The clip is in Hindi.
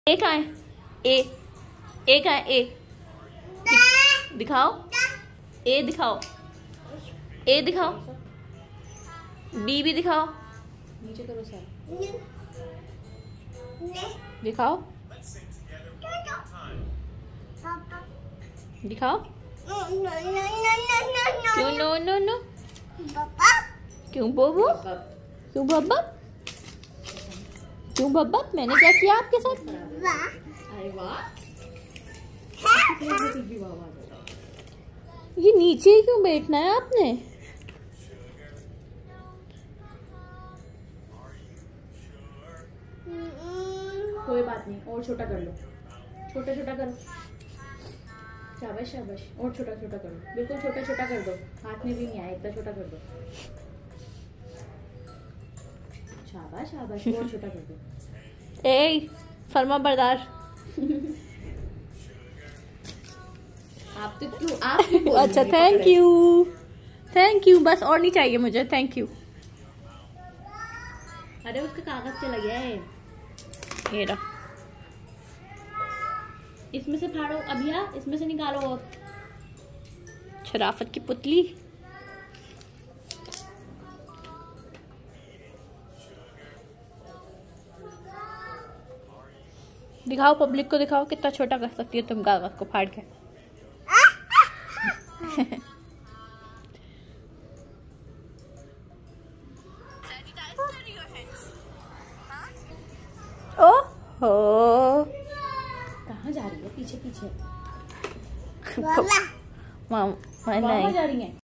ए कहाँ है? ए कहाँ है? ए दिखाओ, ए दिखाओ, ए दिखाओ, बी भी दिखाओ, नीचे करो सर, दिखाओ, दिखाओ। क्यों नो नो नो? क्यों बोबो? क्यों बब्बा? क्यों बब्बा? मैंने क्या किया आपके साथ? अरे वाह, ये नीचे क्यों बैठना है आपने? कोई बात नहीं, और छोटा कर लो, छोटा छोटा करो, शाबाश शाबाश, और छोटा छोटा करो, बिल्कुल छोटा छोटा कर दो, हाथ में भी नहीं आया, इतना छोटा कर दो, शाबाश शाबाश, और छोटा कर दो। ए फर्मा बरदार। आप तो क्यों, आप क्यों बोल रही अच्छा हैं? थैंक यू, बस और नहीं चाहिए मुझे, थैंक यू। अरे उसका कागज चला गया है, ये रहा। इसमें से फाड़ो अभिया, इसमें से निकालो। और शराफत की पुतली। दिखाओ, पब्लिक को दिखाओ कितना छोटा कर सकती है तुम कागज को फाड़ के। ओहो, कहाँ जा रही है? पीछे पीछे मामा नहीं जा रही है।